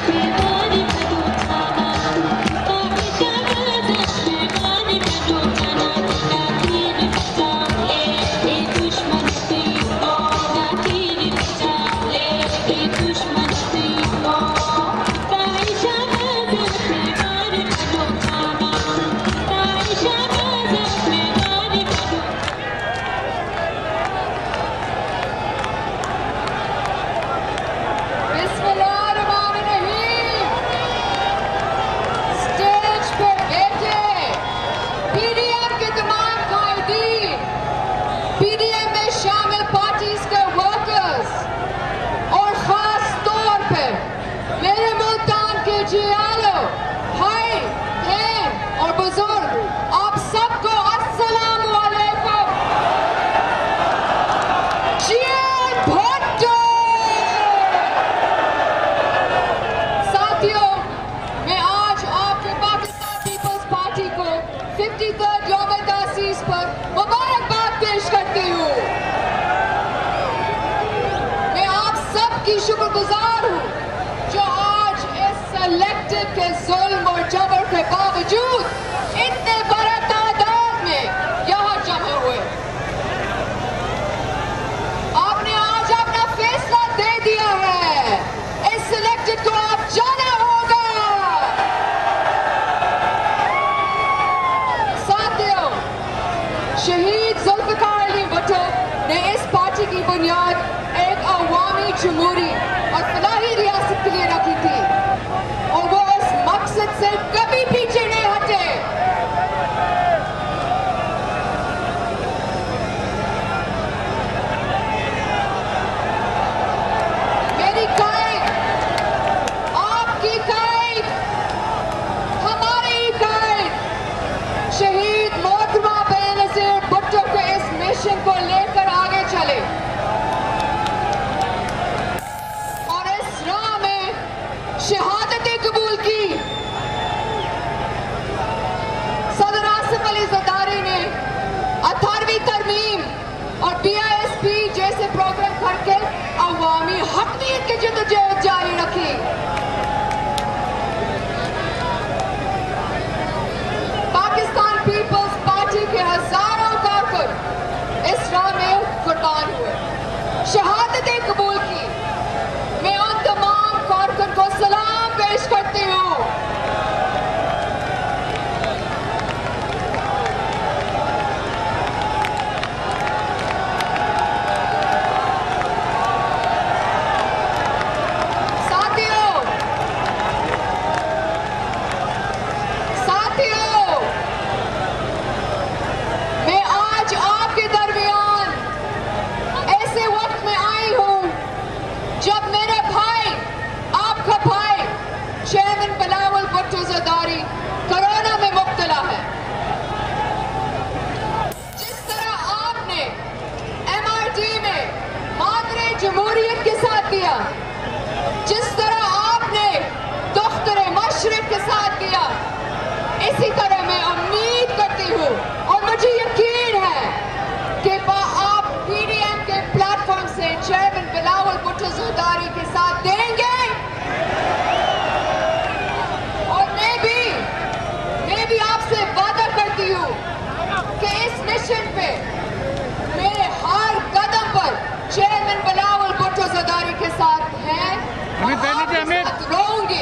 PDM में शामिल parties के वर्कर्स और खास तौर पर मेरे मुल्तान के जियालों, भाई बहन और बुजुर्ग, आप सबको अस्सलाम वालेकुम। भुट्टो साथियों, मैं आज आपके पाकिस्तान पीपल्स पार्टी को 53rd यौम तासीस पर मुबारकबाद पेश करती हूँ। मैं आप सबकी शुक्रगुजार हूँ जो आज इस सेलेक्टेड के जुल्म और जबर के बावजूद इतने बड़े तादाद में यहाँ जमा हुए। आपने आज अपना फैसला दे दिया है, इस सिलेक्टेड को आप जाना होगा। साथियों, शहीद जुल्फ़िकार अली भुट्टो ने इस पार्टी की बुनियाद एक अवामी जमहूरी और फलाही रियासत के लिए रखी थी और वो इस मकसद से कभी पीछे नहीं हटे। मेरी कायद, आपकी कायद, हमारी कायद, शहीद मोहतरमा बेनज़ीर भुट्टो के इस मिशन को लेकर आगे चले और इस राह में शहादतें कबूल की। सदर आसिफ अली ज़रदारी ने 18वीं तरमीम और PISP जैसे प्रोग्राम करके अवामी हकमियत की जद्दोजहद जारी रखी। पाकिस्तान पीपल्स पार्टी के हजारों कारकुन इस राह में कुर्बान हुए, शहादतें कबूल की। मैं उन तमाम कारकुन को सलाम पेश करती हूँ। साथियों, मैं आज आपके दरमियान ऐसे वक्त में आई हूँ जब मेरे भाई, आपका भाई चेयरमैन बिलावल भुट्टो ज़रदारी कोरोना में मुब्तला है। जिस तरह आपने MRD में मादरे जमहूरियत के साथ दिया, जिस तरह आपने दुख्तरे मशरिक के साथ दिया, इसी तरह मैं उम्मीद करती हूँ और मुझे यकीन है कि आप PDM के प्लेटफॉर्म से चेयरमैन बिलावल भुट्टो ज़रदारी के साथ देंगे। और मैं भी आपसे वादा करती हूँ कि इस मिशन पे मेरे हर कदम पर चेयरमैन बिलावल भुट्टो ज़रदारी के साथ हैं और आपके साथ रहूंगी।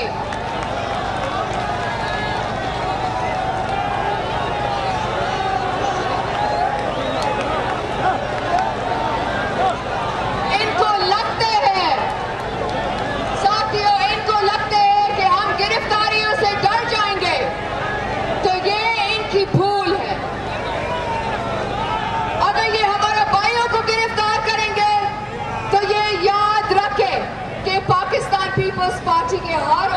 इनको लगते हैं, साथियों, इनको लगते हैं कि हम गिरफ्तारियों से डर जाएंगे, तो ये इनकी भूल है। अगर ये हमारे भाइयों को गिरफ्तार करेंगे तो ये याद रखें कि पाकिस्तान पीपल्स पार्टी के हर